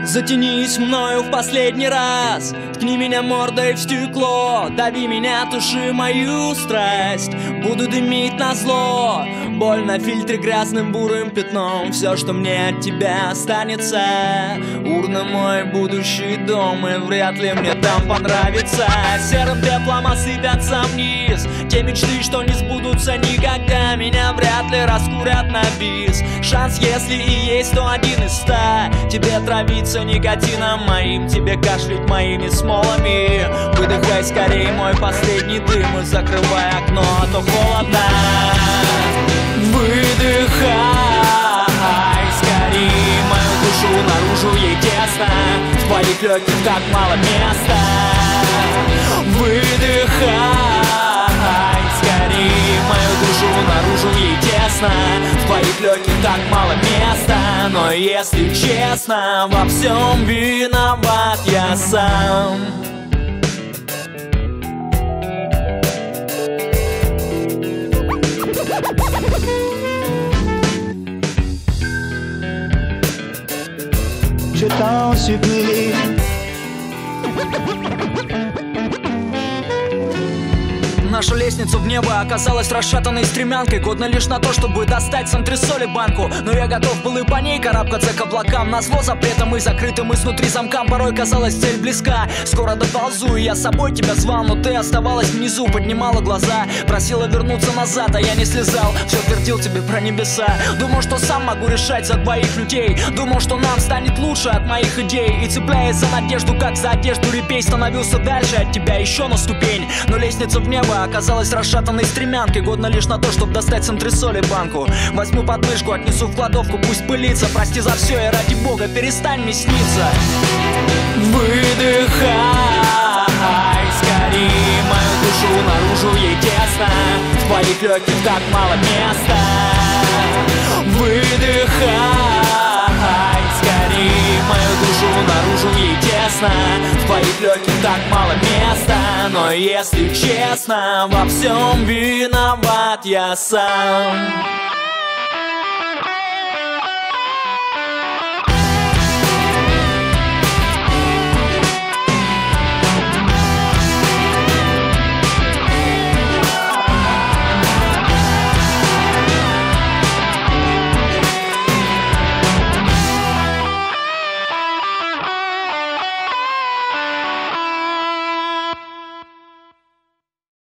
Затянись мною в последний раз, ткни меня мордой в стекло, дави меня, туши мою страсть. Буду дымить назло, боль на фильтре грязным бурым пятном. Все, что мне от тебя останется, урна мой будущий дом, и вряд ли мне там понравится. Серым пеплом осыпятся вниз те мечты, что не сбудутся никогда. Меня вряд ли раскурят на бис. Шанс, если и есть, то 1 из 100. Тебе травиться никотином моим, тебе кашлять моими смолами. Выдыхай скорее мой последний дым и закрывай окно, а то холодно. Выдыхай скорее мою душу наружу, ей тесно. В твоих легких так мало места. Выдыхай скорее мою душу наружу, ей тесно. В твоих легких так мало места. Но если честно, во всем виноват я сам. Je t'en supplie. Наша лестница в небо оказалась расшатанной стремянкой, годна лишь на то, чтобы достать с антресоли банку. Но я готов был и по ней карабкаться к облакам. Назло запретом и закрытым изнутри замкам. Порой казалась цель близка, скоро доползу, и я с собой тебя звал. Но ты оставалась внизу, поднимала глаза, просила вернуться назад, а я не слезал. Все твердил тебе про небеса. Думал, что сам могу решать за двоих людей. Думал, что нам станет лучше от моих идей. И цепляясь за надежду, как за одежду репей, становился дальше от тебя еще на ступень. Но лестница в небо оказалась расшатанной стремянкой, годна лишь на то, чтобы достать с антресоли банку. Возьму подмышку, отнесу в кладовку, пусть пылится. Прости за все и ради бога перестань мне сниться. Выдыхай скорее мою душу наружу, ей тесно. В твоих легких так мало места. Выдыхай скорее мою душу наружу, ей тесно. В твоих легких так мало места. Но если честно, во всем виноват я сам.